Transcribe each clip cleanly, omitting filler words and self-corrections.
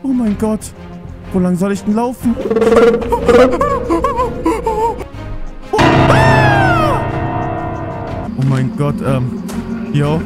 Oh mein Gott. Wo lang soll ich denn laufen? Oh mein Gott, yo.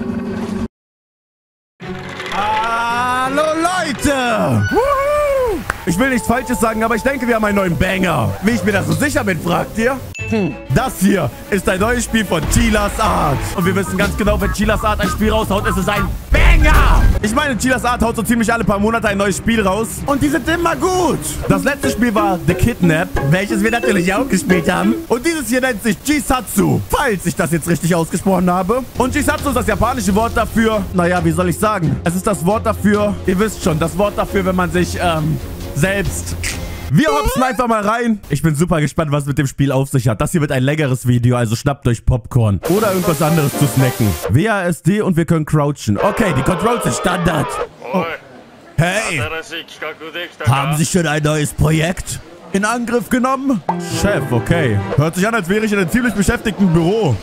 Hallo Leute! Ich will nichts Falsches sagen, aber ich denke, wir haben einen neuen Banger. Wie ich mir das so sicher bin, fragt ihr? Das hier ist ein neues Spiel von Chilas Art. Und wir wissen ganz genau, wenn Chilas Art ein Spiel raushaut, ist es ein Banger! Ich meine, Chilas Art haut so ziemlich alle paar Monate ein neues Spiel raus. Und die sind immer gut. Das letzte Spiel war The Kidnap, welches wir natürlich auch gespielt haben. Und dieses hier nennt sich Jisatsu, falls ich das jetzt richtig ausgesprochen habe. Und Jisatsu ist das japanische Wort dafür, naja, wie soll ich sagen? Es ist das Wort dafür, ihr wisst schon, das Wort dafür, wenn man sich, selbst... Wir hopsen einfach mal rein. Ich bin super gespannt, was mit dem Spiel auf sich hat. Das hier wird ein leckeres Video, also schnappt euch Popcorn. Oder irgendwas anderes zu snacken. WASD und wir können crouchen. Okay, die Controls sind Standard. Oh. Hey, haben Sie schon ein neues Projekt in Angriff genommen? Chef, okay. Hört sich an, als wäre ich in einem ziemlich beschäftigten Büro.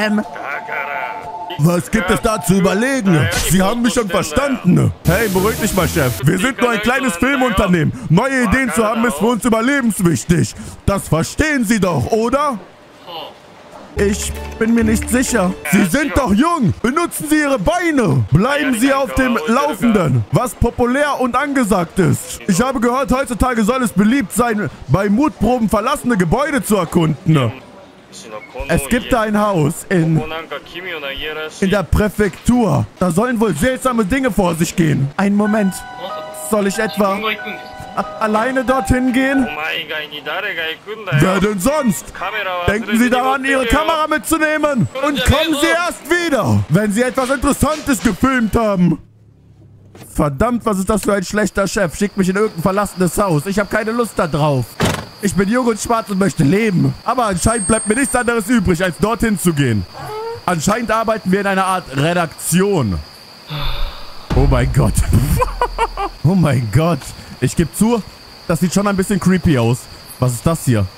Was gibt es da zu überlegen? Sie haben mich schon verstanden. Hey, beruhig dich mal, Chef. Wir sind nur ein kleines Filmunternehmen. Neue Ideen zu haben ist für uns überlebenswichtig. Das verstehen Sie doch, oder? Ich bin mir nicht sicher. Sie sind doch jung. Benutzen Sie Ihre Beine. Bleiben Sie auf dem Laufenden, was populär und angesagt ist. Ich habe gehört, heutzutage soll es beliebt sein, bei Mutproben verlassene Gebäude zu erkunden. Es gibt da ein Haus in der Präfektur. Da sollen wohl seltsame Dinge vor sich gehen. Einen Moment. Soll ich etwa alleine dorthin gehen? Wer denn sonst? Denken Sie daran, Ihre Kamera mitzunehmen. Und kommen Sie erst wieder, wenn Sie etwas Interessantes gefilmt haben. Verdammt, was ist das für ein schlechter Chef? Schickt mich in irgendein verlassenes Haus. Ich habe keine Lust da drauf. Ich bin jung und schwarz und möchte leben. Aber anscheinend bleibt mir nichts anderes übrig, als dorthin zu gehen. Anscheinend arbeiten wir in einer Art Redaktion. Oh mein Gott. Oh mein Gott. Ich gebe zu, das sieht schon ein bisschen creepy aus. Was ist das hier?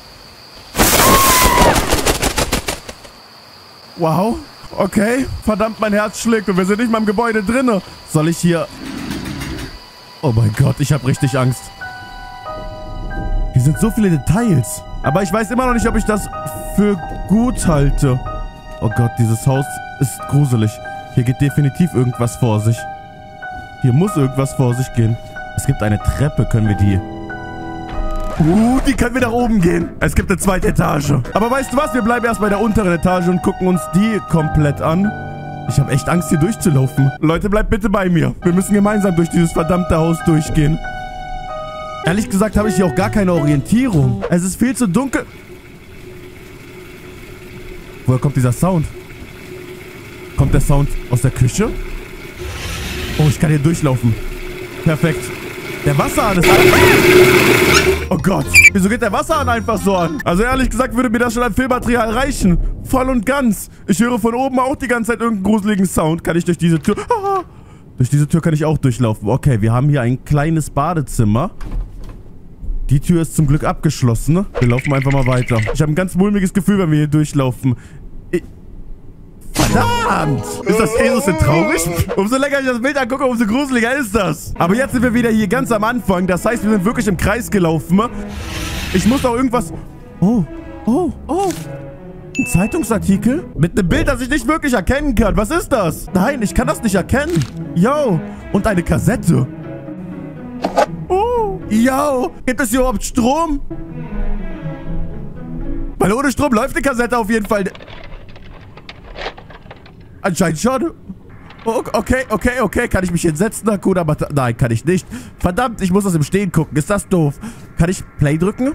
Wow. Okay. Verdammt, mein Herz schlägt und wir sind nicht mal im Gebäude drin. Soll ich hier... Oh mein Gott, ich habe richtig Angst. Hier sind so viele Details. Aber ich weiß immer noch nicht, ob ich das für gut halte. Oh Gott, dieses Haus ist gruselig. Hier geht definitiv irgendwas vor sich. Hier muss irgendwas vor sich gehen. Es gibt eine Treppe, können wir die... die können wir nach oben gehen. Es gibt eine zweite Etage. Aber weißt du was? Wir bleiben erst bei der unteren Etage und gucken uns die komplett an. Ich habe echt Angst, hier durchzulaufen. Leute, bleibt bitte bei mir. Wir müssen gemeinsam durch dieses verdammte Haus durchgehen. Ehrlich gesagt habe ich hier auch gar keine Orientierung. Es ist viel zu dunkel. Woher kommt dieser Sound? Kommt der Sound aus der Küche? Oh, ich kann hier durchlaufen. Perfekt. Der Wasserhahn ist an. Oh Gott. Wieso geht der Wasserhahn einfach so an? Also ehrlich gesagt würde mir das schon an Filmmaterial reichen. Voll und ganz. Ich höre von oben auch die ganze Zeit irgendeinen gruseligen Sound. Kann ich durch diese Tür... Durch diese Tür kann ich auch durchlaufen. Okay, wir haben hier ein kleines Badezimmer. Die Tür ist zum Glück abgeschlossen. Wir laufen einfach mal weiter. Ich habe ein ganz mulmiges Gefühl, wenn wir hier durchlaufen. Verdammt! Ist das eh so traurig? Umso länger ich das Bild angucke, umso gruseliger ist das. Aber jetzt sind wir wieder hier ganz am Anfang. Das heißt, wir sind wirklich im Kreis gelaufen. Ich muss auch irgendwas... Oh. Ein Zeitungsartikel? Mit einem Bild, das ich nicht wirklich erkennen kann. Was ist das? Nein, ich kann das nicht erkennen. Yo. Und eine Kassette. Yo, gibt es hier überhaupt Strom? Weil ohne Strom läuft die Kassette auf jeden Fall. Anscheinend schon. Okay. Kann ich mich hinsetzen? Na gut, aber... Nein, kann ich nicht. Verdammt, ich muss das im Stehen gucken. Ist das doof? Kann ich Play drücken?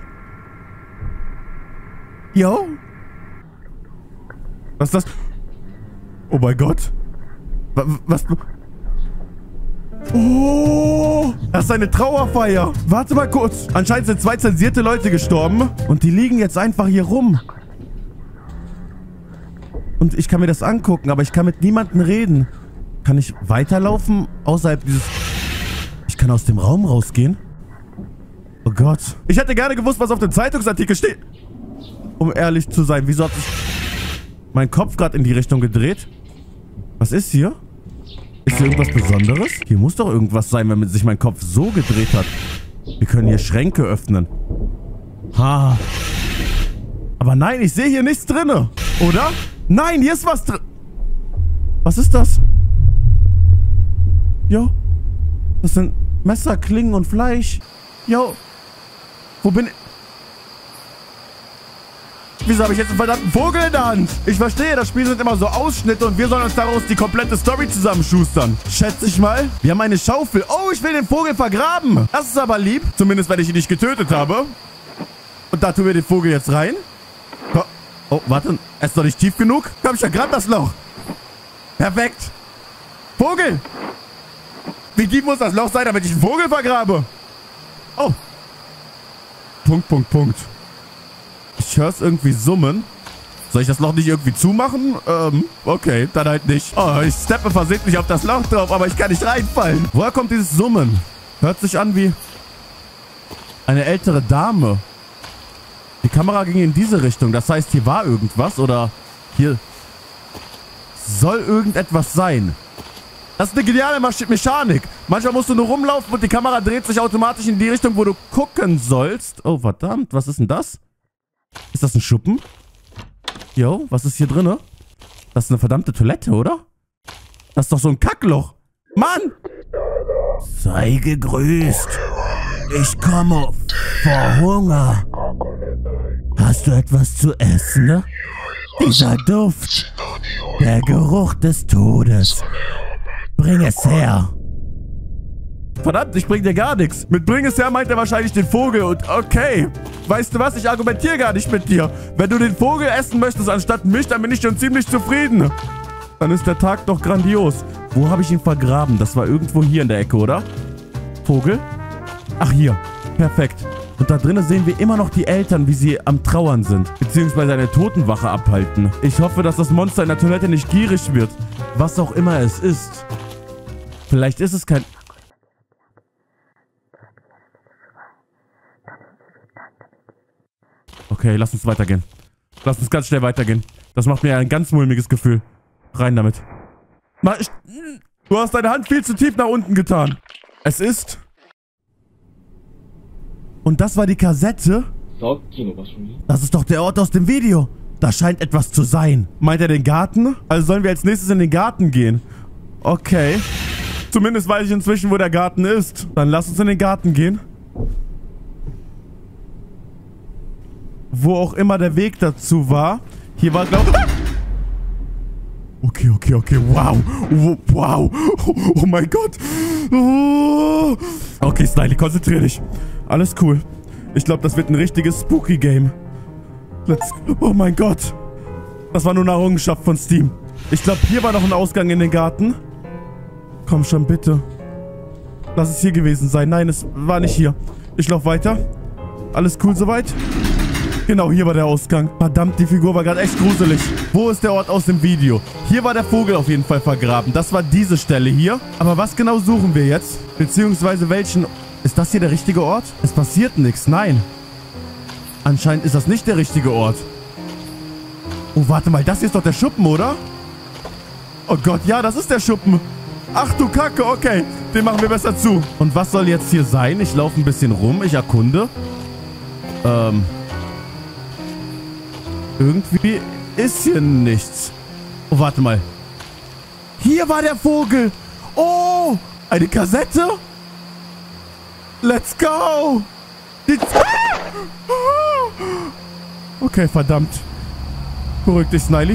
Yo. Was ist das? Oh mein Gott. Was... Oh, das ist eine Trauerfeier. Warte mal kurz. Anscheinend sind 2 zensierte Leute gestorben. Und die liegen jetzt einfach hier rum. Und ich kann mir das angucken, aber ich kann mit niemandem reden. Kann ich weiterlaufen außerhalb dieses... Ich kann aus dem Raum rausgehen? Oh Gott. Ich hätte gerne gewusst, was auf dem Zeitungsartikel steht. Um ehrlich zu sein, wieso hat sich mein Kopf gerade in die Richtung gedreht? Was ist hier? Ist hier irgendwas Besonderes? Hier muss doch irgendwas sein, wenn sich mein Kopf so gedreht hat. Wir können hier Schränke öffnen. Ha. Aber nein, ich sehe hier nichts drinne. Oder? Nein, hier ist was drin. Was ist das? Jo. Das sind Messer, Klingen und Fleisch. Jo. Wo bin ich? Wieso habe ich jetzt einen verdammten Vogel in der Hand? Ich verstehe, das Spiel sind immer so Ausschnitte und wir sollen uns daraus die komplette Story zusammenschustern. Schätze ich mal. Wir haben eine Schaufel. Oh, ich will den Vogel vergraben. Das ist aber lieb. Zumindest, wenn ich ihn nicht getötet habe. Und da tun wir den Vogel jetzt rein. Oh, warte. Er ist doch nicht tief genug. Komm schon, grab das Loch. Perfekt. Vogel. Wie tief muss das Loch sein, damit ich einen Vogel vergrabe? Oh. Punkt. Ich höre es irgendwie summen. Soll ich das Loch nicht irgendwie zumachen? Okay, dann halt nicht. Oh, ich steppe versehentlich auf das Loch drauf, aber ich kann nicht reinfallen. Woher kommt dieses Summen? Hört sich an wie eine ältere Dame. Die Kamera ging in diese Richtung. Das heißt, hier war irgendwas oder hier soll irgendetwas sein. Das ist eine geniale Mechanik. Manchmal musst du nur rumlaufen und die Kamera dreht sich automatisch in die Richtung, wo du gucken sollst. Oh, verdammt. Was ist denn das? Ist das ein Schuppen? Jo, was ist hier drin? Das ist eine verdammte Toilette, oder? Das ist doch so ein Kackloch. Mann! Sei gegrüßt. Ich komme vor Hunger. Hast du etwas zu essen? Dieser Duft. Der Geruch des Todes. Bring es her. Verdammt, ich bring dir gar nichts. Mit bring es her meint er wahrscheinlich den Vogel und okay. Weißt du was, ich argumentiere gar nicht mit dir. Wenn du den Vogel essen möchtest anstatt mich, dann bin ich schon ziemlich zufrieden. Dann ist der Tag doch grandios. Wo habe ich ihn vergraben? Das war irgendwo hier in der Ecke, oder? Vogel? Ach, hier. Perfekt. Und da drinnen sehen wir immer noch die Eltern, wie sie am Trauern sind. Beziehungsweise eine Totenwache abhalten. Ich hoffe, dass das Monster in der Toilette nicht gierig wird. Was auch immer es ist. Vielleicht ist es kein... Okay, lass uns weitergehen. Lass uns ganz schnell weitergehen. Das macht mir ein ganz mulmiges Gefühl. Rein damit. Du hast deine Hand viel zu tief nach unten getan. Es ist... Und das war die Kassette? Das ist doch der Ort aus dem Video. Da scheint etwas zu sein. Meint er den Garten? Also sollen wir als nächstes in den Garten gehen. Okay. Zumindest weiß ich inzwischen, wo der Garten ist. Dann lass uns in den Garten gehen. Wo auch immer der Weg dazu war. Hier war, glaube ich... Okay. Wow. Wow. Oh mein Gott. Oh. Okay, Sniley, konzentrier dich. Alles cool. Ich glaube, das wird ein richtiges Spooky-Game. Oh mein Gott. Das war nur eine Errungenschaft von Steam. Ich glaube, hier war noch ein Ausgang in den Garten. Komm schon, bitte. Lass es hier gewesen sein. Nein, es war nicht hier. Ich laufe weiter. Alles cool soweit? Genau, hier war der Ausgang. Verdammt, die Figur war gerade echt gruselig. Wo ist der Ort aus dem Video? Hier war der Vogel auf jeden Fall vergraben. Das war diese Stelle hier. Aber was genau suchen wir jetzt? Beziehungsweise welchen... Ist das hier der richtige Ort? Es passiert nichts, nein. Anscheinend ist das nicht der richtige Ort. Oh, warte mal, das hier ist doch der Schuppen, oder? Oh Gott, ja, das ist der Schuppen. Ach du Kacke, okay. Den machen wir besser zu. Und was soll jetzt hier sein? Ich laufe ein bisschen rum, ich erkunde. Irgendwie ist hier nichts. Oh, warte mal. Hier war der Vogel. Oh, eine Kassette? Let's go. Okay, verdammt. Beruhig dich, Sniley.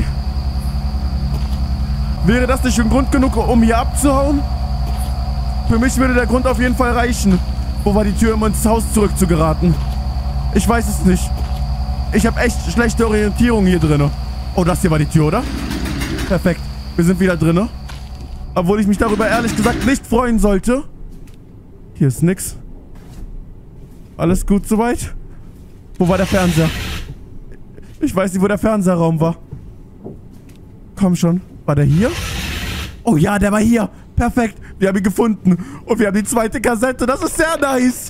Wäre das nicht schon Grund genug, um hier abzuhauen? Für mich würde der Grund auf jeden Fall reichen. Wo war die Tür, um ins Haus zurückzugeraten? Ich weiß es nicht. Ich habe echt schlechte Orientierung hier drin. Oh, das hier war die Tür, oder? Perfekt. Wir sind wieder drin. Obwohl ich mich darüber ehrlich gesagt nicht freuen sollte. Hier ist nix. Alles gut soweit? Wo war der Fernseher? Ich weiß nicht, wo der Fernseherraum war. Komm schon. War der hier? Oh ja, der war hier. Perfekt. Wir haben ihn gefunden. Und wir haben die zweite Kassette. Das ist sehr nice.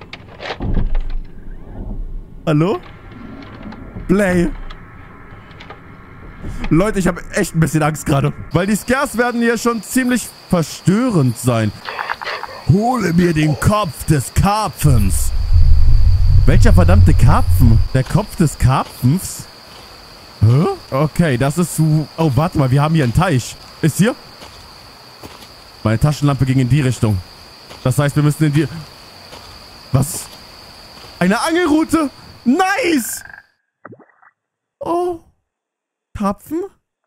Hallo? Play. Leute, ich habe echt ein bisschen Angst gerade. Weil die Scares werden hier schon ziemlich verstörend sein. Hole mir den Kopf des Karpfens. Welcher verdammte Karpfen? Der Kopf des Karpfens? Hä? Okay, das ist zu... Oh, warte mal, wir haben hier einen Teich. Ist hier? Meine Taschenlampe ging in die Richtung. Das heißt, wir müssen in die... Was? Eine Angelrute? Nice! Oh. Karpfen?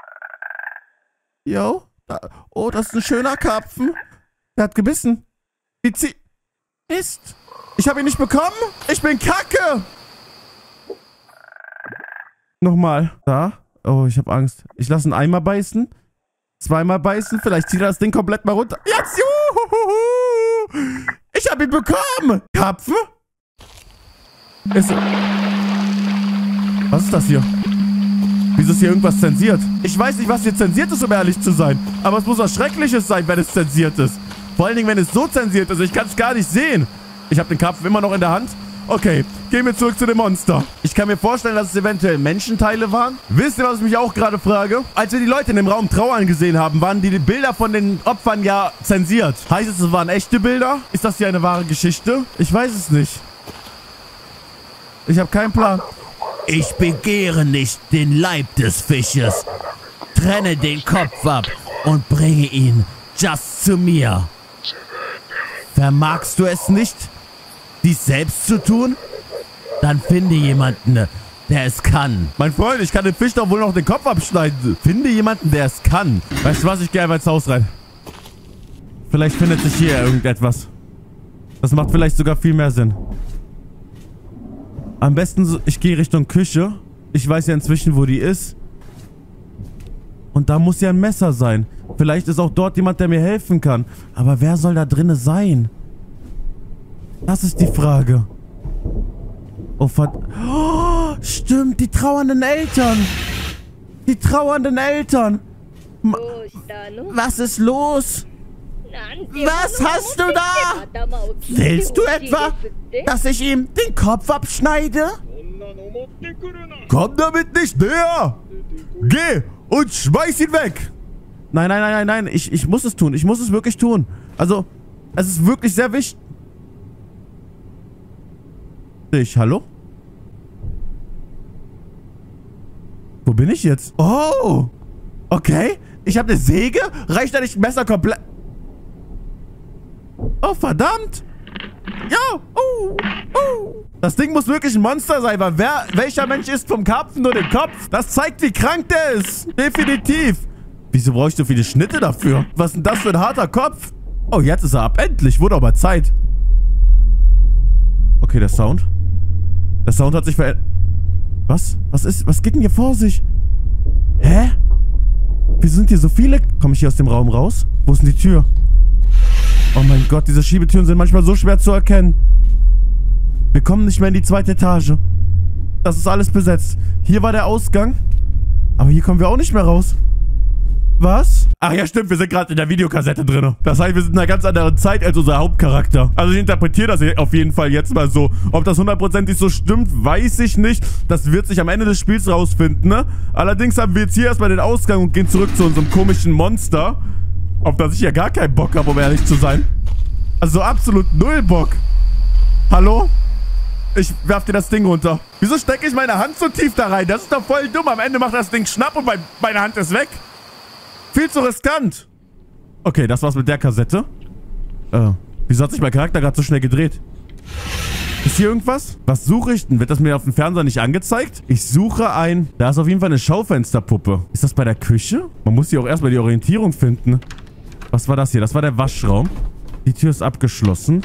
Jo. Oh, das ist ein schöner Karpfen. Der hat gebissen. Mist. Ich habe ihn nicht bekommen. Ich bin Kacke. Nochmal. Da. Oh, ich habe Angst. Ich lasse ihn einmal beißen. Zweimal beißen. Vielleicht zieht er das Ding komplett mal runter. Jetzt. Juhu. Ich habe ihn bekommen. Karpfen? Was ist das hier? Wieso ist hier irgendwas zensiert? Ich weiß nicht, was hier zensiert ist, um ehrlich zu sein. Aber es muss was Schreckliches sein, wenn es zensiert ist. Vor allen Dingen, wenn es so zensiert ist. Ich kann es gar nicht sehen. Ich habe den Karpfen immer noch in der Hand. Okay, gehen wir zurück zu dem Monster. Ich kann mir vorstellen, dass es eventuell Menschenteile waren. Wisst ihr, was ich mich auch gerade frage? Als wir die Leute in dem Raum trauern gesehen haben, waren die Bilder von den Opfern ja zensiert. Heißt es waren echte Bilder? Ist das hier eine wahre Geschichte? Ich weiß es nicht. Ich habe keinen Plan. Ich begehre nicht den Leib des Fisches. Trenne den Kopf ab und bringe ihn just zu mir. Vermagst du es nicht, dies selbst zu tun? Dann finde jemanden, der es kann. Mein Freund, ich kann dem Fisch doch wohl noch den Kopf abschneiden. Finde jemanden, der es kann. Weißt du was, ich gehe einfach ins Haus rein. Vielleicht findet sich hier irgendetwas. Das macht vielleicht sogar viel mehr Sinn. Am besten, ich gehe Richtung Küche. Ich weiß ja inzwischen, wo die ist. Und da muss ja ein Messer sein. Vielleicht ist auch dort jemand, der mir helfen kann. Aber wer soll da drinnen sein? Das ist die Frage. Oh, oh, stimmt, die trauernden Eltern. Die trauernden Eltern. Was ist los? Was hast du da? Willst du etwa, dass ich ihm den Kopf abschneide? Komm damit nicht näher! Geh und schmeiß ihn weg! Nein, nein, nein, nein, nein. Ich muss es tun. Ich muss es wirklich tun. Also, es ist wirklich sehr wichtig. Hallo? Wo bin ich jetzt? Oh! Okay. Ich habe eine Säge? Reicht da nicht ein Messer komplett? Oh, verdammt! Ja! Das Ding muss wirklich ein Monster sein, weil welcher Mensch isst vom Karpfen nur den Kopf? Das zeigt, wie krank der ist. Definitiv. Wieso brauche ich so viele Schnitte dafür? Was ist denn das für ein harter Kopf? Oh, jetzt ist er ab. Endlich. Wurde aber Zeit. Okay, der Sound. Der Sound hat sich verändert. Was? Was geht denn hier vor sich? Hä? Wieso sind hier so viele? Komme ich hier aus dem Raum raus? Wo ist denn die Tür? Oh mein Gott, diese Schiebetüren sind manchmal so schwer zu erkennen. Wir kommen nicht mehr in die zweite Etage. Das ist alles besetzt. Hier war der Ausgang. Aber hier kommen wir auch nicht mehr raus. Was? Ach ja, stimmt, wir sind gerade in der Videokassette drin. Das heißt, wir sind in einer ganz anderen Zeit als unser Hauptcharakter. Also ich interpretiere das auf jeden Fall jetzt mal so. Ob das hundertprozentig so stimmt, weiß ich nicht. Das wird sich am Ende des Spiels rausfinden, ne? Allerdings haben wir jetzt hier erstmal den Ausgang und gehen zurück zu unserem komischen Monster. Auf das ich ja gar keinen Bock habe, um ehrlich zu sein. Also absolut null Bock. Hallo? Ich werf dir das Ding runter. Wieso stecke ich meine Hand so tief da rein? Das ist doch voll dumm. Am Ende macht das Ding schnapp und meine Hand ist weg. Viel zu riskant. Okay, das war's mit der Kassette. Wieso hat sich mein Charakter gerade so schnell gedreht? Ist hier irgendwas? Was suche ich denn? Wird das mir auf dem Fernseher nicht angezeigt? Ich suche ein... Da ist auf jeden Fall eine Schaufensterpuppe. Ist das bei der Küche? Man muss hier auch erstmal die Orientierung finden. Was war das hier? Das war der Waschraum. Die Tür ist abgeschlossen.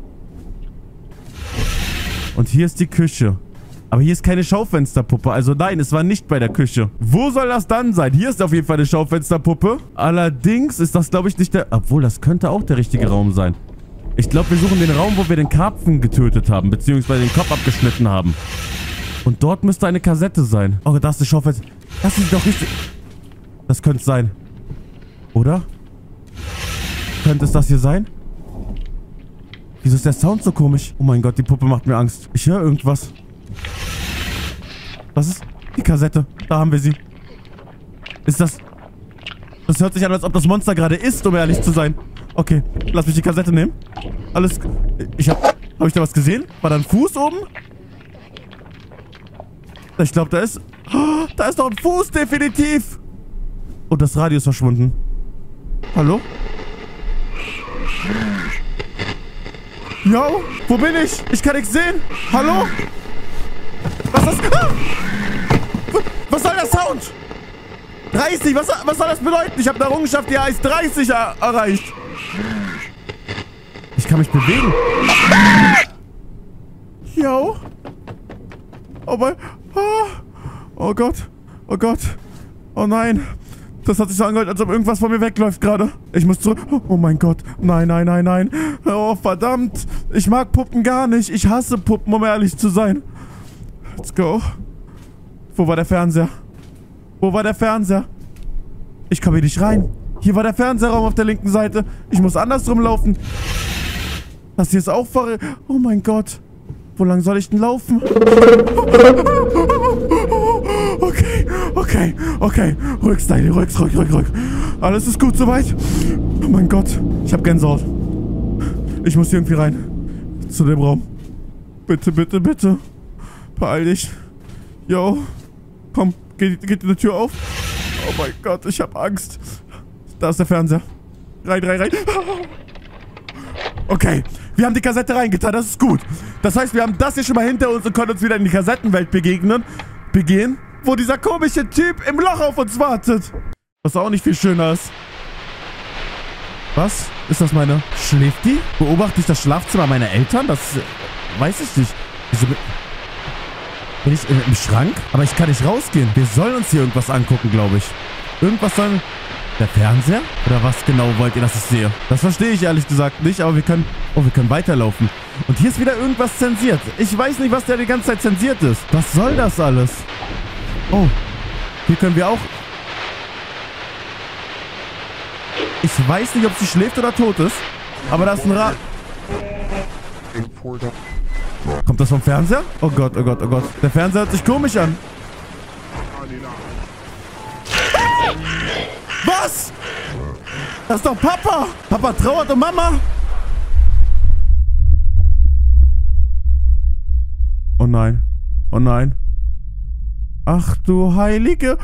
Und hier ist die Küche. Aber hier ist keine Schaufensterpuppe. Also nein, es war nicht bei der Küche. Wo soll das dann sein? Hier ist auf jeden Fall eine Schaufensterpuppe. Allerdings ist das, glaube ich, nicht der... Obwohl, das könnte auch der richtige Raum sein. Ich glaube, wir suchen den Raum, wo wir den Karpfen getötet haben. Beziehungsweise den Kopf abgeschnitten haben. Und dort müsste eine Kassette sein. Oh, da ist eine Schaufenster... Das ist doch richtig... Das könnte es sein. Oder? Könnte es das hier sein? Wieso ist der Sound so komisch? Oh mein Gott, die Puppe macht mir Angst. Ich höre irgendwas. Was ist die Kassette? Da haben wir sie. Ist das... Das hört sich an, als ob das Monster gerade isst, um ehrlich zu sein. Okay, lass mich die Kassette nehmen. Alles... Hab ich da was gesehen? War da ein Fuß oben? Ich glaube, da ist... Oh, da ist doch ein Fuß, definitiv. Und das Radio ist verschwunden. Hallo? Jo, wo bin ich? Ich kann nichts sehen. Hallo? Was ist das? Ah! Was soll der Sound? 30, was soll das bedeuten? Ich habe eine Errungenschaft, die heißt 30 erreicht. Ich kann mich bewegen. Jo. Oh mein... Oh Gott. Oh Gott. Oh nein. Das hat sich so angehört, als ob irgendwas von mir wegläuft gerade. Ich muss zurück. Oh mein Gott. Nein, nein, nein, nein. Oh, verdammt. Ich mag Puppen gar nicht. Ich hasse Puppen, um ehrlich zu sein. Let's go. Wo war der Fernseher? Wo war der Fernseher? Ich komme hier nicht rein. Hier war der Fernsehraum auf der linken Seite. Ich muss andersrum laufen. Das hier ist auch verrückt. Oh mein Gott. Wo lang soll ich denn laufen? Okay. Ruhig, Styli, ruhig. Alles ist gut soweit. Oh mein Gott. Ich habe Gänsehaut. Ich muss hier irgendwie rein. Zu dem Raum. Bitte. Beeil dich. Yo. Komm, geht die Tür auf? Oh mein Gott, ich habe Angst. Da ist der Fernseher. Rein. Okay, wir haben die Kassette reingetan, das ist gut. Das heißt, wir haben das hier schon mal hinter uns und können uns wieder in die Kassettenwelt begehen, wo dieser komische Typ im Loch auf uns wartet. Was auch nicht viel schöner ist. Was? Ist das meine... Schläft die? Beobachte ich das Schlafzimmer meiner Eltern? Das... weiß ich nicht. Wieso bin ich im Schrank? Aber ich kann nicht rausgehen. Wir sollen uns hier irgendwas angucken, glaube ich. Irgendwas sollen... Der Fernseher? Oder was genau wollt ihr, dass ich sehe? Das verstehe ich ehrlich gesagt nicht, aber wir können... Oh, wir können weiterlaufen. Und hier ist wieder irgendwas zensiert. Ich weiß nicht, was da die ganze Zeit zensiert ist. Was soll das alles? Oh, hier können wir auch... Ich weiß nicht, ob sie schläft oder tot ist. Aber da ist ein Rad... Kommt das vom Fernseher? Oh Gott. Der Fernseher hört sich komisch an. Was? Das ist doch Papa. Papa trauert um Mama. Oh nein. Ach du Heilige.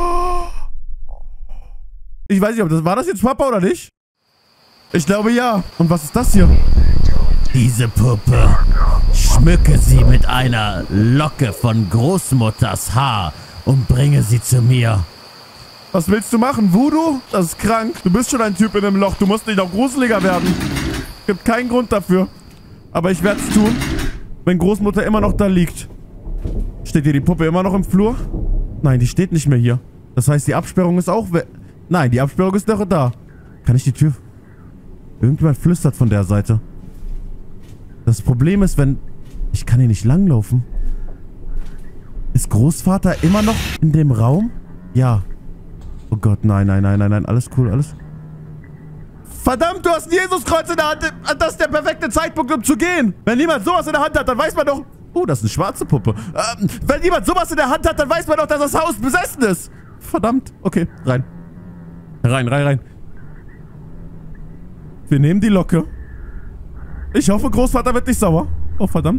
Ich weiß nicht, ob das... War das jetzt Papa oder nicht? Ich glaube ja. Und was ist das hier? Diese Puppe. Schmücke sie mit einer Locke von Großmutters Haar und bringe sie zu mir. Was willst du machen? Voodoo? Das ist krank. Du bist schon ein Typ in einem Loch. Du musst nicht noch gruseliger werden. Gibt keinen Grund dafür. Aber ich werde es tun, wenn Großmutter immer noch da liegt. Steht hier die Puppe immer noch im Flur? Nein, die steht nicht mehr hier. Das heißt, die Absperrung ist auch weg. Nein, die Absperrung ist noch da. Kann ich die Tür... Irgendjemand flüstert von der Seite. Das Problem ist, wenn... Ich kann hier nicht langlaufen. Ist Großvater immer noch in dem Raum? Ja. Oh Gott, nein. Alles cool, alles... Verdammt, du hast ein Jesuskreuz in der Hand. Das ist der perfekte Zeitpunkt, um zu gehen. Wenn niemand sowas in der Hand hat, dann weiß man doch... Oh, das ist eine schwarze Puppe. Wenn jemand sowas in der Hand hat, dann weiß man doch, dass das Haus besessen ist. Verdammt. Okay, rein. Rein. Wir nehmen die Locke. Ich hoffe, Großvater wird nicht sauer. Oh, verdammt.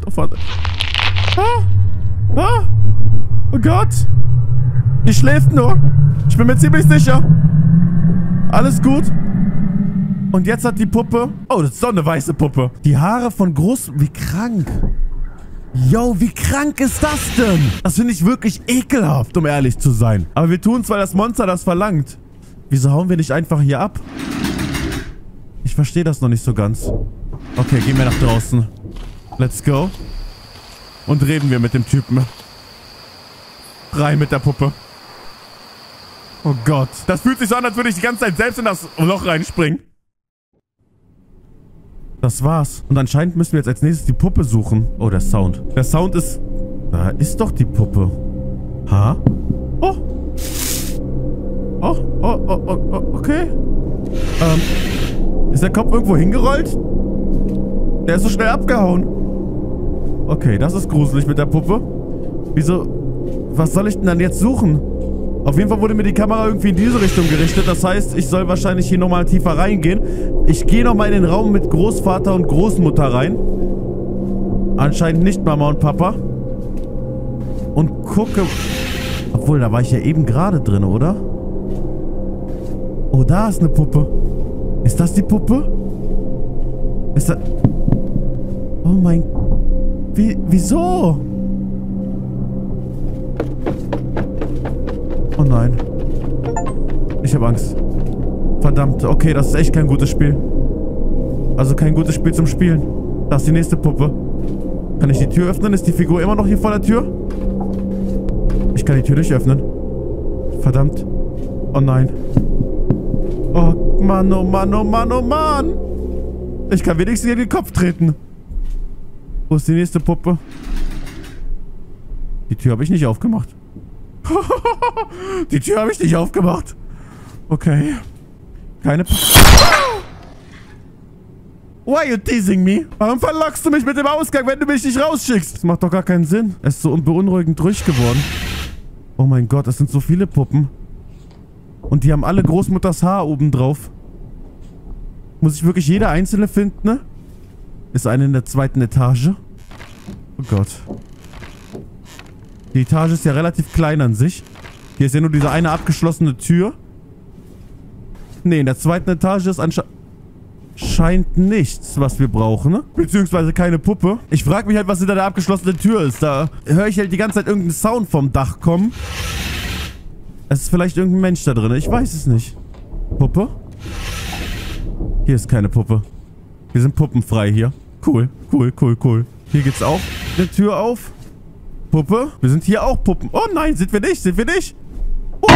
Oh Gott. Die schläft nur. Ich bin mir ziemlich sicher. Alles gut. Und jetzt hat die Puppe... Oh, das ist doch eine weiße Puppe. Die Haare von Wie krank. Yo, wie krank ist das denn? Das finde ich wirklich ekelhaft, um ehrlich zu sein. Aber wir tun es, weil das Monster das verlangt. Wieso hauen wir nicht einfach hier ab? Ich verstehe das noch nicht so ganz. Okay, gehen wir nach draußen. Let's go. Und reden wir mit dem Typen. Rein mit der Puppe. Oh Gott. Das fühlt sich so an, als würde ich die ganze Zeit selbst in das Loch reinspringen. Das war's. Und anscheinend müssen wir jetzt als nächstes die Puppe suchen. Oh, der Sound. Der Sound ist... Da ist doch die Puppe. Ha? Oh. Okay. Ist der Kopf irgendwo hingerollt? Der ist so schnell abgehauen. Okay, das ist gruselig mit der Puppe. Wieso? Was soll ich denn dann jetzt suchen? Auf jeden Fall wurde mir die Kamera irgendwie in diese Richtung gerichtet. Das heißt, ich soll wahrscheinlich hier nochmal tiefer reingehen. Ich gehe nochmal in den Raum mit Großvater und Großmutter rein. Anscheinend nicht Mama und Papa. Und gucke... Obwohl, da war ich ja eben gerade drin, oder? Oh, da ist eine Puppe. Ist das die Puppe? Ist das... Oh mein... Wieso? Oh nein. Ich habe Angst. Verdammt. Okay, das ist echt kein gutes Spiel. Also kein gutes Spiel zum Spielen. Da ist die nächste Puppe. Kann ich die Tür öffnen? Ist die Figur immer noch hier vor der Tür? Ich kann die Tür nicht öffnen. Verdammt. Oh nein. Oh Mann, oh Mann, oh Mann, oh Mann. Ich kann wenigstens in den Kopf treten. Wo ist die nächste Puppe? Die Tür habe ich nicht aufgemacht. Die Tür habe ich nicht aufgemacht. Okay. Keine Puppe. Why are you teasing me? Warum verlockst du mich mit dem Ausgang, wenn du mich nicht rausschickst? Das macht doch gar keinen Sinn. Es ist so beunruhigend ruhig geworden. Oh mein Gott, es sind so viele Puppen. Und die haben alle Großmutters Haar oben drauf. Muss ich wirklich jede einzelne finden, ne? Ist eine in der 2. Etage. Oh Gott. Die Etage ist ja relativ klein an sich. Hier ist ja nur diese eine abgeschlossene Tür. Ne, in der 2. Etage ist anscheinend nichts, was wir brauchen, ne? Beziehungsweise keine Puppe. Ich frage mich halt, was hinter der abgeschlossenen Tür ist. Da höre ich halt die ganze Zeit irgendeinen Sound vom Dach kommen. Es ist vielleicht irgendein Mensch da drin. Ich weiß es nicht. Puppe? Hier ist keine Puppe. Wir sind puppenfrei hier. Cool, cool, cool, cool. Hier geht's auch eine Tür auf. Puppe? Wir sind hier auch Puppen. Oh nein, sind wir nicht, sind wir nicht. Oh.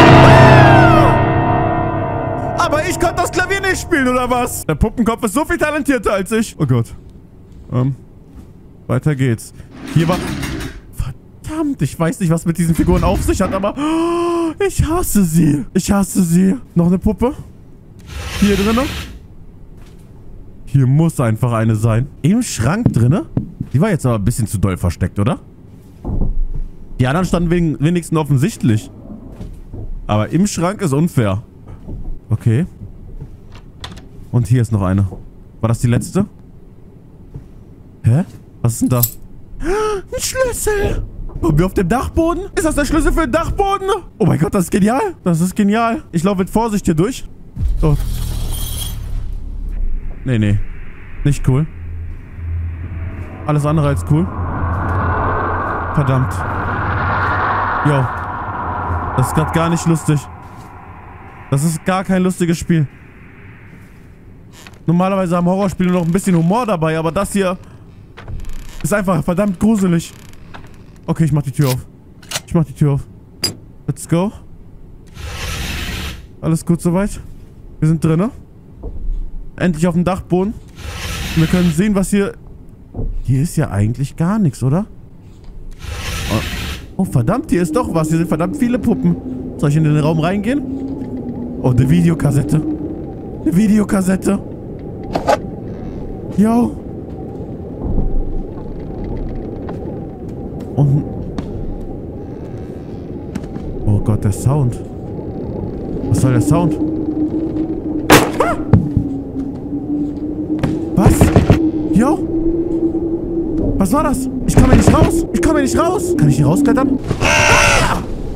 Aber ich konnte das Klavier nicht spielen, oder was? Der Puppenkopf ist so viel talentierter als ich. Oh Gott. Weiter geht's. Hier war... Verdammt, ich weiß nicht, was mit diesen Figuren auf sich hat, aber... Oh, ich hasse sie. Ich hasse sie. Noch eine Puppe? Hier drinnen? Hier muss einfach eine sein. Im Schrank drinne? Die war jetzt aber ein bisschen zu doll versteckt, oder? Die anderen standen wenigstens offensichtlich. Aber im Schrank ist unfair. Okay. Und hier ist noch eine. War das die letzte? Hä? Was ist denn da? Ein Schlüssel! Waren wir auf dem Dachboden? Ist das der Schlüssel für den Dachboden? Oh mein Gott, das ist genial. Das ist genial. Ich laufe mit Vorsicht hier durch. Oh. Nee, nee. Nicht cool. Alles andere als cool. Verdammt. Jo. Das ist gerade gar nicht lustig. Das ist gar kein lustiges Spiel. Normalerweise haben Horrorspiele noch ein bisschen Humor dabei, aber das hier ist einfach verdammt gruselig. Okay, ich mach die Tür auf. Ich mach die Tür auf. Let's go. Alles gut soweit. Wir sind drinne. Endlich auf dem Dachboden. Wir können sehen, was hier... Hier ist ja eigentlich gar nichts, oder? Oh, verdammt, hier ist doch was. Hier sind verdammt viele Puppen. Soll ich in den Raum reingehen? Oh, eine Videokassette. Eine Videokassette. Yo. Und... Oh Gott, der Sound. Was soll der Sound? Ah! Was? Yo. Was war das? Ich komme hier nicht raus. Ich komme hier nicht raus. Kann ich hier rausklettern? Ah!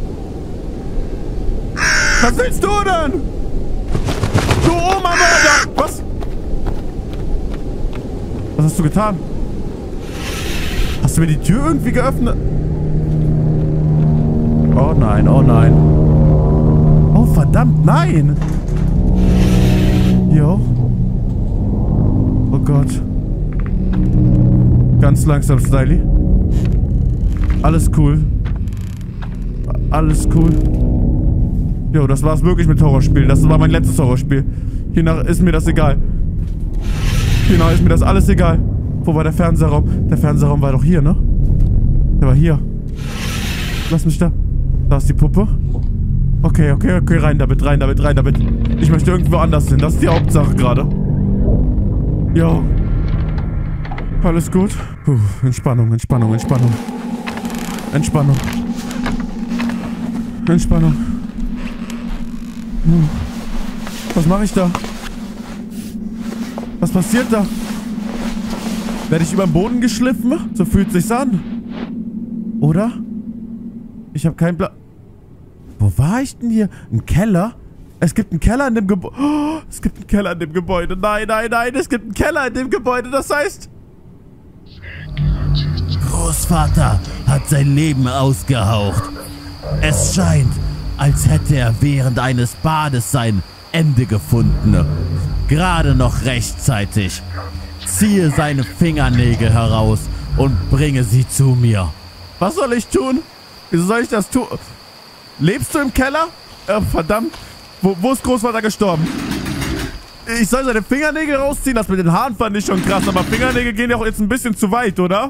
Was willst du denn? Du Oma-Mörder! Was? Was hast du getan? Hast du mir die Tür irgendwie geöffnet? Oh nein, oh nein. Oh verdammt, nein! Jo. Oh Gott. Ganz langsam, Stylie. Alles cool. Alles cool. Jo, das war's wirklich mit Horrorspielen. Das war mein letztes Horrorspiel. Hiernach ist mir das egal. Hiernach ist mir das alles egal. Wo war der Fernsehraum? Der Fernsehraum war doch hier, ne? Der war hier. Lass mich da. Da ist die Puppe. Okay, okay, okay. Rein damit, rein damit, rein damit. Ich möchte irgendwo anders hin. Das ist die Hauptsache gerade. Jo. Alles gut? Puh, Entspannung, Entspannung, Entspannung. Entspannung. Entspannung. Was mache ich da? Was passiert da? Werde ich über den Boden geschliffen? So fühlt sich's an. Oder? Ich habe keinen Plan. Wo war ich denn hier? Ein Keller? Es gibt einen Keller in dem Gebäude. Oh, es gibt einen Keller in dem Gebäude. Nein, nein, nein. Es gibt einen Keller in dem Gebäude. Das heißt... Großvater hat sein Leben ausgehaucht. Es scheint, als hätte er während eines Bades sein Ende gefunden. Gerade noch rechtzeitig. Ziehe seine Fingernägel heraus und bringe sie zu mir. Was soll ich tun? Wieso soll ich das tun? Lebst du im Keller? Verdammt. Wo ist Großvater gestorben? Ich soll seine Fingernägel rausziehen? Das mit den Haaren fand ich schon krass. Aber Fingernägel gehen ja auch jetzt ein bisschen zu weit, oder?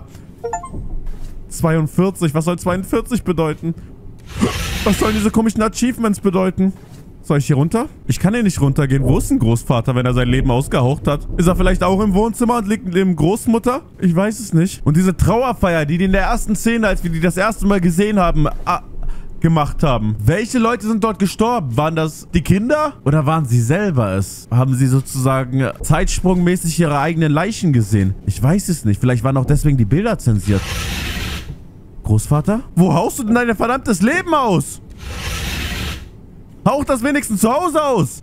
42. Was soll 42 bedeuten? Was sollen diese komischen Achievements bedeuten? Soll ich hier runter? Ich kann hier nicht runtergehen. Wo ist ein Großvater, wenn er sein Leben ausgehaucht hat? Ist er vielleicht auch im Wohnzimmer und liegt neben Großmutter? Ich weiß es nicht. Und diese Trauerfeier, die in der ersten Szene, als wir die das erste Mal gesehen haben, gemacht haben. Welche Leute sind dort gestorben? Waren das die Kinder? Oder waren sie selber es? Haben sie sozusagen zeitsprungmäßig ihre eigenen Leichen gesehen? Ich weiß es nicht. Vielleicht waren auch deswegen die Bilder zensiert. Großvater? Wo haust du denn dein verdammtes Leben aus? Hauch das wenigstens zu Hause aus.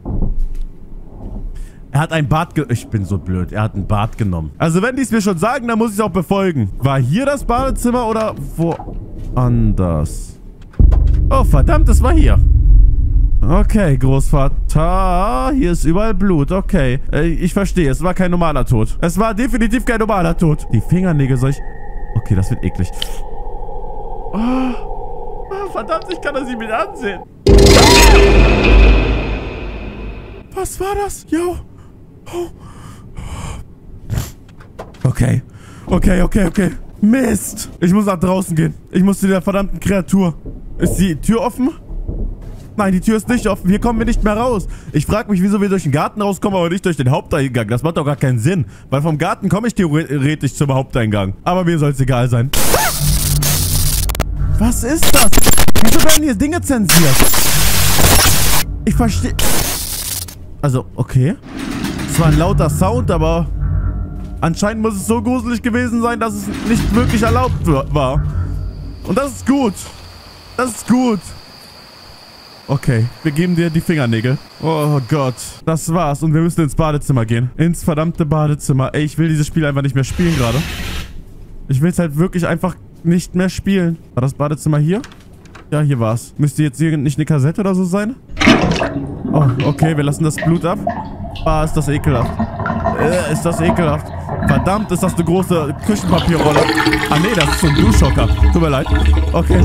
Er hat ein Bad Ich bin so blöd. Er hat ein Bad genommen. Also wenn die es mir schon sagen, dann muss ich es auch befolgen. War hier das Badezimmer oder woanders? Oh, verdammt, es war hier. Okay, Großvater. Hier ist überall Blut. Okay. Ich verstehe. Es war kein normaler Tod. Es war definitiv kein normaler Tod. Die Fingernägel soll ich... Okay, das wird eklig. Oh, verdammt, ich kann das nicht mehr ansehen. Was war das? Yo. Oh. Okay. Okay. Mist. Ich muss nach draußen gehen. Ich muss zu der verdammten Kreatur. Ist die Tür offen? Nein, die Tür ist nicht offen. Hier kommen wir nicht mehr raus. Ich frage mich, wieso wir durch den Garten rauskommen, aber nicht durch den Haupteingang. Das macht doch gar keinen Sinn. Weil vom Garten komme ich theoretisch zum Haupteingang. Aber mir soll es egal sein. Was ist das? Wieso werden hier Dinge zensiert? Ich verstehe... Also, okay. Es war ein lauter Sound, aber... Anscheinend muss es so gruselig gewesen sein, dass es nicht wirklich erlaubt war. Und das ist gut. Das ist gut. Okay, wir geben dir die Fingernägel. Oh Gott, das war's. Und wir müssen ins Badezimmer gehen. Ins verdammte Badezimmer. Ey, ich will dieses Spiel einfach nicht mehr spielen gerade. Ich will es halt wirklich einfach nicht mehr spielen. War das Badezimmer hier? Ja, hier war's. Müsste jetzt hier nicht eine Kassette oder so sein? Oh, okay, wir lassen das Blut ab. Ah, ist das ekelhaft. Ist das ekelhaft. Verdammt, ist das eine große Küchenpapierrolle. Ah, nee, das ist so ein Duschhocker. Tut mir leid. Okay.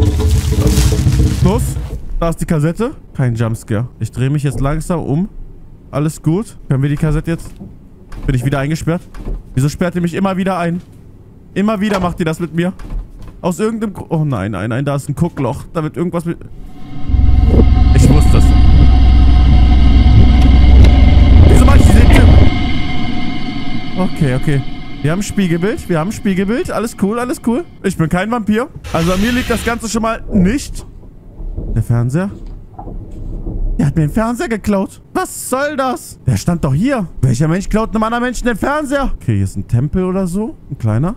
Los. Da ist die Kassette. Kein Jumpscare. Ich drehe mich jetzt langsam um. Alles gut. Können wir die Kassette jetzt... Bin ich wieder eingesperrt? Wieso sperrt ihr mich immer wieder ein? Immer wieder macht ihr das mit mir. Aus irgendeinem... Oh nein, da ist ein Guckloch. Da wird irgendwas mit... Ich wusste es. Wieso mach ich diese Tür? Okay. Wir haben ein Spiegelbild. Alles cool. Ich bin kein Vampir. Also an mir liegt das Ganze schon mal nicht. Der Fernseher? Der hat mir den Fernseher geklaut. Was soll das? Der stand doch hier. Welcher Mensch klaut einem anderen Menschen den Fernseher? Okay, hier ist ein Tempel oder so. Ein kleiner.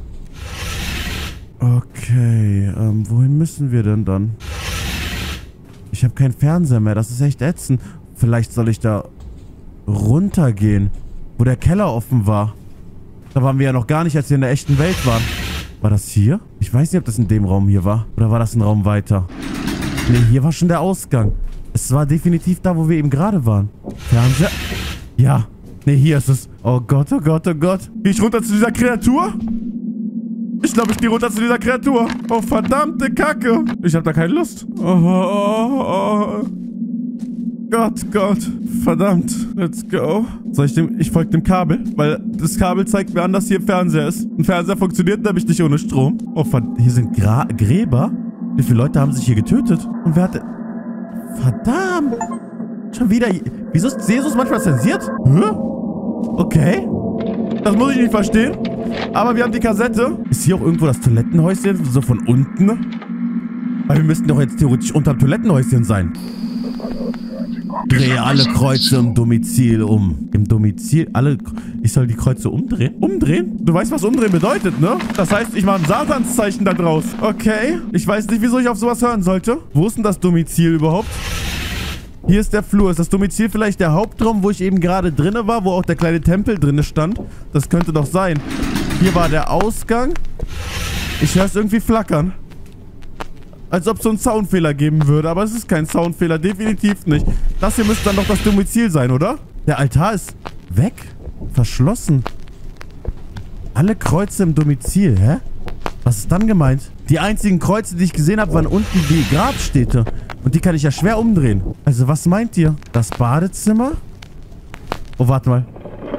Okay, wohin müssen wir denn dann? Ich habe keinen Fernseher mehr. Das ist echt ätzend. Vielleicht soll ich da runtergehen, wo der Keller offen war. Da waren wir ja noch gar nicht, als wir in der echten Welt waren. War das hier? Ich weiß nicht, ob das in dem Raum hier war. Oder war das ein Raum weiter? Nee, hier war schon der Ausgang. Es war definitiv da, wo wir eben gerade waren. Fernseher? Ja. Nee, hier ist es. Oh Gott. Geh ich runter zu dieser Kreatur? Ich glaube, ich gehe runter zu dieser Kreatur. Oh, verdammte Kacke. Ich habe da keine Lust. Oh. Gott. Verdammt. Let's go. Ich folge dem Kabel, weil das Kabel zeigt mir an, dass hier ein Fernseher ist. Ein Fernseher funktioniert nämlich nicht ohne Strom. Oh, hier sind Gräber. Wie viele Leute haben sich hier getötet? Und wer hatte... Verdammt. Schon wieder... Wieso ist Jesus manchmal zensiert? Hä? Okay. Das muss ich nicht verstehen. Aber wir haben die Kassette. Ist hier auch irgendwo das Toilettenhäuschen? So von unten? Weil wir müssten doch jetzt theoretisch unter dem Toilettenhäuschen sein. Drehe alle Kreuze im Domizil um. Im Domizil? Ich soll die Kreuze umdrehen? Umdrehen? Du weißt, was umdrehen bedeutet, ne? Das heißt, ich mache ein Satanszeichen da draus. Okay. Ich weiß nicht, wieso ich auf sowas hören sollte. Wo ist denn das Domizil überhaupt? Hier ist der Flur. Ist das Domizil vielleicht der Hauptraum, wo ich eben gerade drinne war, wo auch der kleine Tempel drinne stand? Das könnte doch sein. Hier war der Ausgang. Ich höre es irgendwie flackern. Als ob es so einen Soundfehler geben würde. Aber es ist kein Soundfehler. Definitiv nicht. Das hier müsste dann doch das Domizil sein, oder? Der Altar ist weg. Verschlossen. Alle Kreuze im Domizil, hä? Was ist dann gemeint? Die einzigen Kreuze, die ich gesehen habe, waren unten die Grabstätte. Und die kann ich ja schwer umdrehen. Also, was meint ihr? Das Badezimmer? Oh, warte mal.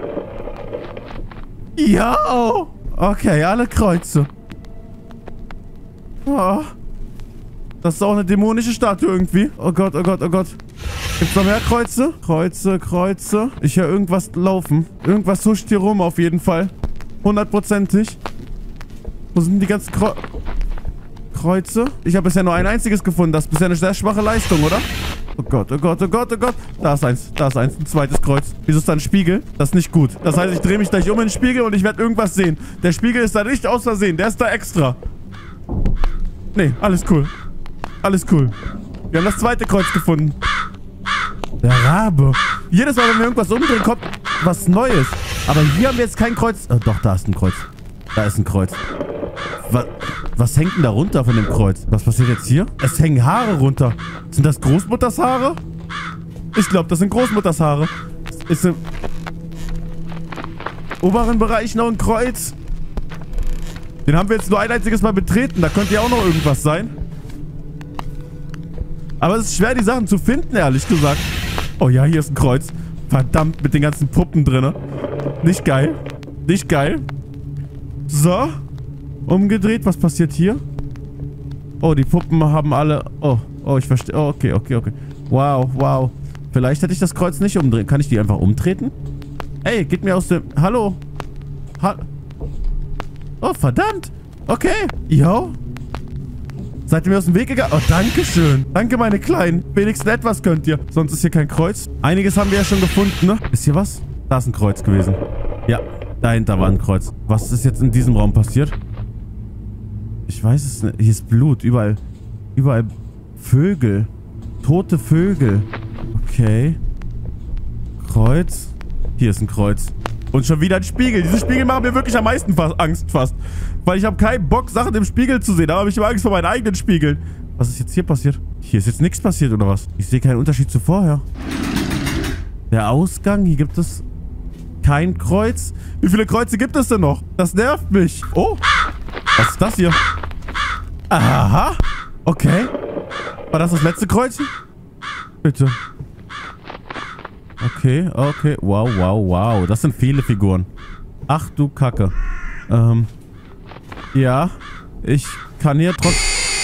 Ja! Okay, alle Kreuze. Oh. Das ist auch eine dämonische Statue irgendwie. Oh Gott, oh Gott, oh Gott. Gibt's noch mehr Kreuze? Kreuze, Kreuze. Ich höre irgendwas laufen. Irgendwas huscht hier rum auf jeden Fall. 100%ig. Wo sind die ganzen Kreuze? Ich habe bisher nur ein einziges gefunden. Das ist bisher eine sehr schwache Leistung, oder? Oh Gott, oh Gott, oh Gott, oh Gott. Da ist eins, da ist eins. Ein zweites Kreuz. Wieso ist da ein Spiegel? Das ist nicht gut. Das heißt, ich drehe mich gleich um in den Spiegel und ich werde irgendwas sehen. Der Spiegel ist da nicht aus Versehen. Der ist da extra. Nee, alles cool. Alles cool. Wir haben das zweite Kreuz gefunden. Der Rabe. Jedes Mal, wenn wir irgendwas umdrehen, kommt was Neues. Aber hier haben wir jetzt kein Kreuz. Oh, doch, da ist ein Kreuz. Da ist ein Kreuz. Was hängt denn da runter von dem Kreuz? Was passiert jetzt hier? Es hängen Haare runter. Sind das Großmutters Haare? Ich glaube, das sind Großmutters Haare. Ist im oberen Bereich noch ein Kreuz. Den haben wir jetzt nur ein einziges Mal betreten. Da könnte ja auch noch irgendwas sein. Aber es ist schwer, die Sachen zu finden, ehrlich gesagt. Oh ja, hier ist ein Kreuz. Verdammt, mit den ganzen Puppen drin. Nicht geil. Nicht geil. So. Umgedreht. Was passiert hier? Oh, die Puppen haben alle... Oh, ich verstehe. Oh, okay. Wow, wow. Vielleicht hätte ich das Kreuz nicht umdrehen. Kann ich die einfach umtreten? Ey, geht mir aus dem... Hallo? Oh, verdammt. Okay. Yo. Seid ihr mir aus dem Weg gegangen? Oh, danke schön. Danke, meine Kleinen. Wenigstens etwas könnt ihr. Sonst ist hier kein Kreuz. Einiges haben wir ja schon gefunden, ne? Ist hier was? Da ist ein Kreuz gewesen. Ja, dahinter war ein Kreuz. Was ist jetzt in diesem Raum passiert? Ich weiß es nicht. Hier ist Blut. Überall Vögel. Tote Vögel. Okay. Kreuz. Hier ist ein Kreuz. Und schon wieder ein Spiegel. Diese Spiegel machen mir wirklich am meisten Angst fast. Weil ich habe keinen Bock, Sachen im Spiegel zu sehen. Da habe ich immer Angst vor meinen eigenen Spiegeln. Was ist jetzt hier passiert? Hier ist jetzt nichts passiert, oder was? Ich sehe keinen Unterschied zu vorher. Der Ausgang. Hier gibt es kein Kreuz. Wie viele Kreuze gibt es denn noch? Das nervt mich. Oh. Was ist das hier? Aha. Okay. War das letzte Kreuz? Bitte. Okay. Wow. Das sind viele Figuren. Ach du Kacke. Ja. Ich kann hier trotzdem...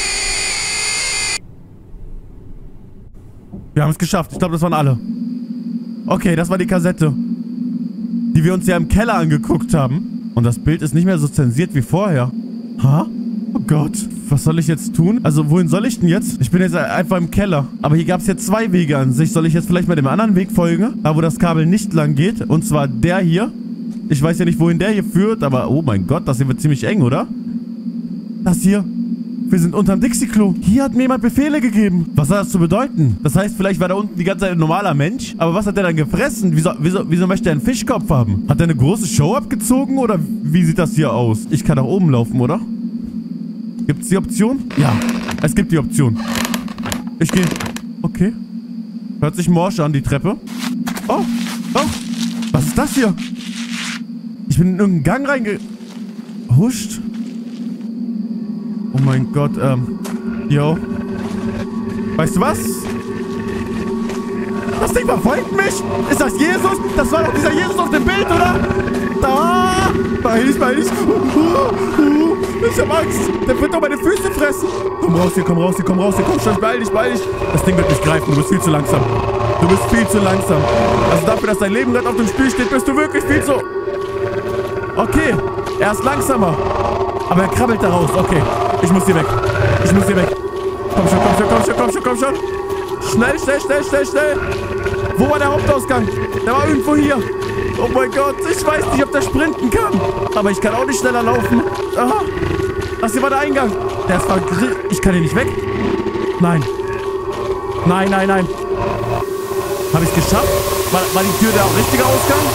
Wir haben es geschafft. Ich glaube, das waren alle. Okay, das war die Kassette, die wir uns ja im Keller angeguckt haben. Und das Bild ist nicht mehr so zensiert wie vorher. Ha? Oh Gott. Was soll ich jetzt tun? Also, wohin soll ich denn jetzt? Ich bin jetzt einfach im Keller. Aber hier gab es jetzt zwei Wege an sich. Soll ich jetzt vielleicht mal dem anderen Weg folgen? Da, wo das Kabel nicht lang geht. Und zwar der hier. Ich weiß ja nicht, wohin der hier führt. Aber, oh mein Gott, das hier wird ziemlich eng, oder? Das hier. Wir sind unterm Dixie-Klo. Hier hat mir jemand Befehle gegeben. Was soll das zu bedeuten? Das heißt, vielleicht war da unten die ganze Zeit ein normaler Mensch. Aber was hat der dann gefressen? Wieso möchte er einen Fischkopf haben? Hat er eine große Show abgezogen? Oder wie sieht das hier aus? Ich kann nach oben laufen, oder? Gibt es die Option? Ja, es gibt die Option. Ich gehe. Okay. Hört sich morsch an, die Treppe. Oh. Was ist das hier? Ich bin in irgendeinen Gang reingehuscht. Oh mein Gott, yo. Weißt du was? Das Ding verfolgt mich. Ist das Jesus? Das war doch dieser Jesus auf dem Bild, oder? Da. Beeil dich. Ich hab Angst. Der wird doch meine Füße fressen. Komm raus hier. Komm schon, beeil dich. Das Ding wird mich greifen. Du bist viel zu langsam. Also dafür, dass dein Leben gerade auf dem Spiel steht, bist du wirklich viel zu... Okay. Er ist langsamer. Aber er krabbelt da raus. Okay. Ich muss hier weg. Komm schon. Schnell. Wo war der Hauptausgang? Der war irgendwo hier. Oh mein Gott, ich weiß nicht, ob der sprinten kann. Aber ich kann auch nicht schneller laufen. Aha. Das hier war der Eingang. Der ist vergrillt. Ich kann hier nicht weg. Nein. Nein, nein, nein. Habe ich es geschafft? War die Tür der richtige Ausgang?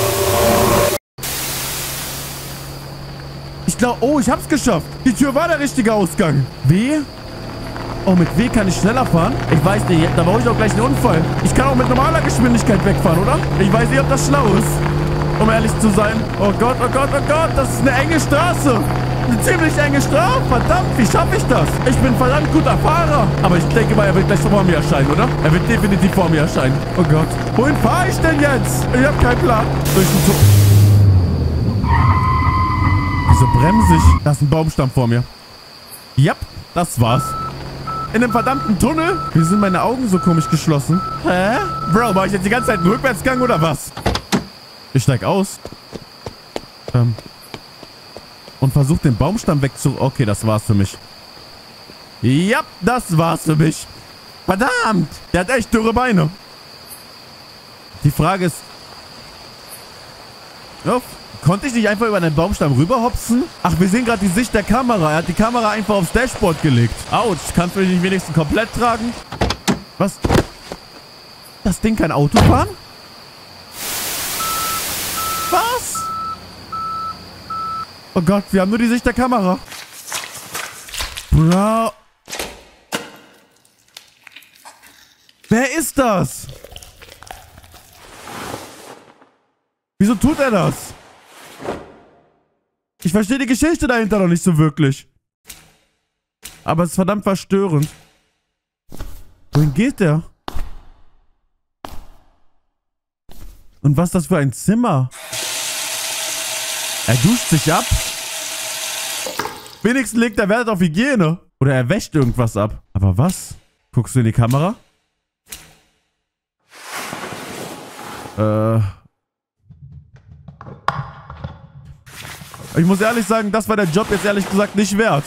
Ich glaube... Oh, ich habe es geschafft. Die Tür war der richtige Ausgang. W? Oh, mit W kann ich schneller fahren? Ich weiß nicht, da brauche ich doch gleich einen Unfall. Ich kann auch mit normaler Geschwindigkeit wegfahren, oder? Ich weiß nicht, ob das schlau ist, um ehrlich zu sein. Oh Gott, oh Gott, oh Gott, das ist eine enge Straße. Eine ziemlich enge Straße. Verdammt, wie schaffe ich das? Ich bin ein verdammt guter Fahrer. Aber ich denke mal, er wird gleich vor mir erscheinen, oder? Er wird definitiv vor mir erscheinen. Oh Gott. Wohin fahre ich denn jetzt? Ich habe keinen Plan. Durch den Tor. Wieso bremse ich? Da ist ein Baumstamm vor mir. Ja, das war's. In einem verdammten Tunnel? Wie sind meine Augen so komisch geschlossen? Hä? Bro, war ich jetzt die ganze Zeit einen Rückwärtsgang oder was? Ich steig aus. Und versuche den Baumstamm wegzu... Okay, das war's für mich. Ja, das war's für mich. Verdammt! Der hat echt dürre Beine. Die Frage ist... Oh, konnte ich nicht einfach über den Baumstamm rüberhopsen? Ach, wir sehen gerade die Sicht der Kamera. Er hat die Kamera einfach aufs Dashboard gelegt. Autsch, kannst du dich nicht wenigstens komplett tragen? Was? Das Ding kann Auto fahren? Was? Oh Gott, wir haben nur die Sicht der Kamera. Bro. Wer ist das? Wieso tut er das? Ich verstehe die Geschichte dahinter noch nicht so wirklich. Aber es ist verdammt verstörend. Wohin geht der? Und was ist das für ein Zimmer? Er duscht sich ab. Wenigstens legt er Wert auf Hygiene. Oder er wäscht irgendwas ab. Aber was? Guckst du in die Kamera? Ich muss ehrlich sagen, das war der Job jetzt ehrlich gesagt nicht wert.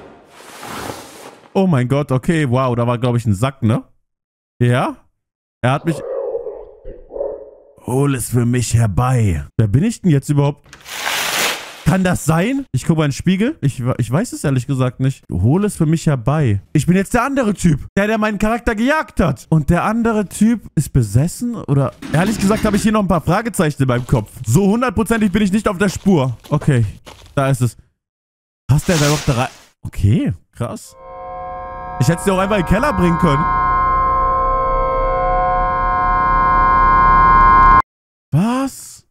Oh mein Gott, okay, wow, da war glaube ich ein Sack, ne? Ja? Er hat mich... Hol es für mich herbei. Wer bin ich denn jetzt überhaupt? Kann das sein? Ich gucke mal in den Spiegel. Ich weiß es ehrlich gesagt nicht. Hol es für mich herbei. Ich bin jetzt der andere Typ. Der meinen Charakter gejagt hat. Und der andere Typ ist besessen? Oder... Ehrlich gesagt habe ich hier noch ein paar Fragezeichen in meinem Kopf. So 100%ig bin ich nicht auf der Spur. Okay, da ist es. Passt der da noch da rein? Okay, krass. Ich hätte es dir auch einfach in den Keller bringen können. Was?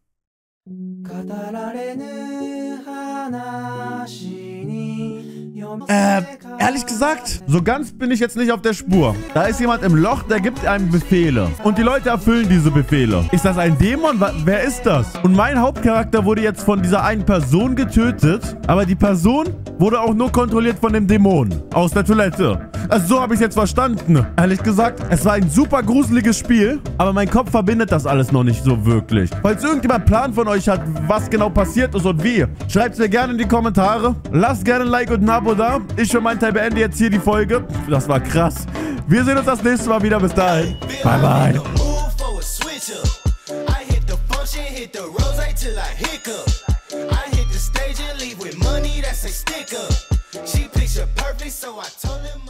Ehrlich gesagt, so ganz bin ich jetzt nicht auf der Spur. Da ist jemand im Loch, der gibt einem Befehle. Und die Leute erfüllen diese Befehle. Ist das ein Dämon? Wer ist das? Und mein Hauptcharakter wurde jetzt von dieser einen Person getötet. Aber die Person wurde auch nur kontrolliert von dem Dämon. Aus der Toilette. Also so habe ich es jetzt verstanden. Ehrlich gesagt, es war ein super gruseliges Spiel. Aber mein Kopf verbindet das alles noch nicht so wirklich. Falls irgendjemand einen Plan von euch hat, was genau passiert ist und wie, schreibt es mir gerne in die Kommentare. Lasst gerne ein Like und ein Abo da. Ich für meinen Teil beende jetzt hier die Folge. Das war krass. Wir sehen uns das nächste Mal wieder. Bis dahin. Bye, bye. She picture perfect, so I told him